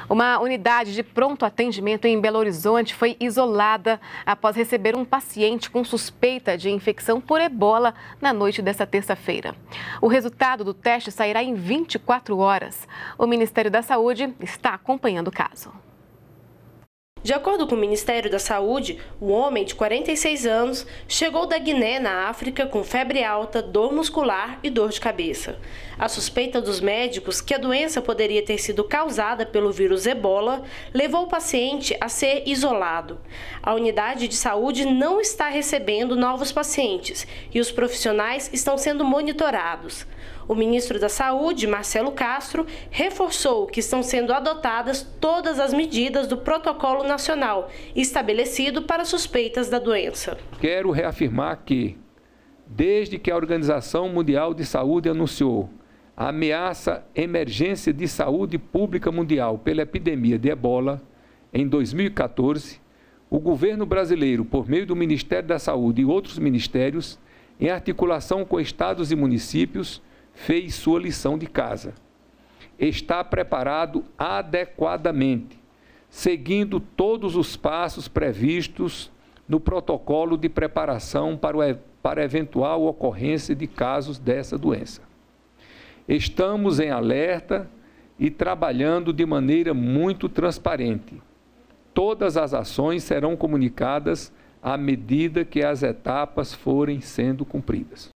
Uma unidade de pronto atendimento em Belo Horizonte foi isolada após receber um paciente com suspeita de infecção por ebola na noite desta terça-feira. O resultado do teste sairá em 24 horas. O Ministério da Saúde está acompanhando o caso. De acordo com o Ministério da Saúde, o homem de 46 anos chegou da Guiné, na África, com febre alta, dor muscular e dor de cabeça. A suspeita dos médicos que a doença poderia ter sido causada pelo vírus ebola levou o paciente a ser isolado. A unidade de saúde não está recebendo novos pacientes e os profissionais estão sendo monitorados. O ministro da Saúde, Marcelo Castro, reforçou que estão sendo adotadas todas as medidas do protocolo nacional estabelecido para suspeitas da doença. Quero reafirmar que, desde que a Organização Mundial de Saúde anunciou a ameaça emergência de saúde pública mundial pela epidemia de ebola, em 2014, o governo brasileiro, por meio do Ministério da Saúde e outros ministérios, em articulação com estados e municípios, fez sua lição de casa. Está preparado adequadamente, seguindo todos os passos previstos no protocolo de preparação para eventual ocorrência de casos dessa doença. Estamos em alerta e trabalhando de maneira muito transparente. Todas as ações serão comunicadas à medida que as etapas forem sendo cumpridas.